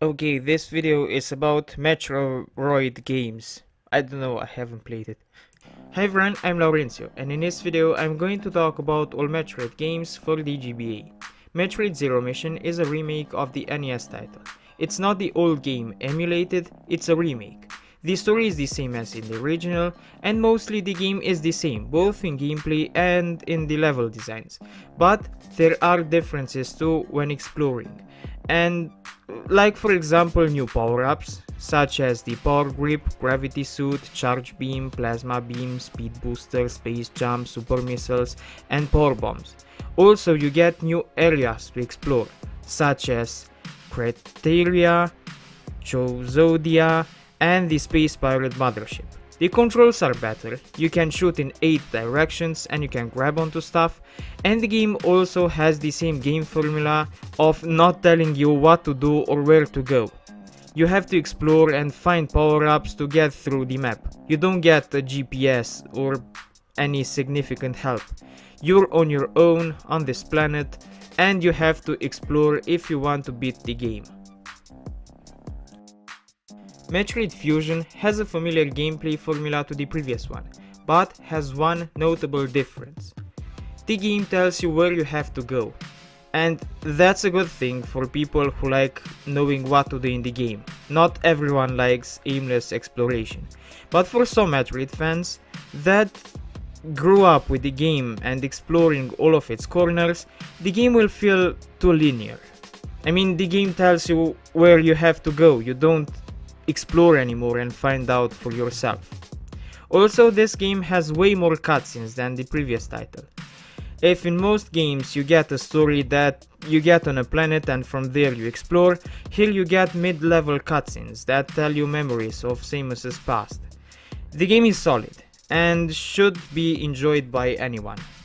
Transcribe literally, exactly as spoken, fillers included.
Okay, this video is about Metroid games. I don't know, I haven't played it. Hi everyone, I'm Laurencio, and in this video I'm going to talk about all Metroid games for the G B A. Metroid Zero Mission is a remake of the N E S title. It's not the old game emulated, it's a remake. The story is the same as in the original, and mostly the game is the same, both in gameplay and in the level designs. But there are differences too when exploring. And like for example new power-ups, such as the Power Grip, Gravity Suit, Charge Beam, Plasma Beam, Speed Booster, Space Jump, Super Missiles, and Power Bombs. Also you get new areas to explore, such as Crateria, Chozodia, and the Space Pirate Mothership. The controls are better, you can shoot in eight directions and you can grab onto stuff, and the game also has the same game formula of not telling you what to do or where to go. You have to explore and find power-ups to get through the map. You don't get a G P S or any significant help. You're on your own on this planet and you have to explore if you want to beat the game. Metroid Fusion has a familiar gameplay formula to the previous one, but has one notable difference. The game tells you where you have to go, and that's a good thing for people who like knowing what to do in the game. Not everyone likes aimless exploration, but for some Metroid fans that grew up with the game and exploring all of its corners, the game will feel too linear. I mean, the game tells you where you have to go, you don't explore anymore and find out for yourself. Also, this game has way more cutscenes than the previous title. If in most games you get a story that you get on a planet and from there you explore, here you get mid-level cutscenes that tell you memories of Samus's past. The game is solid and should be enjoyed by anyone.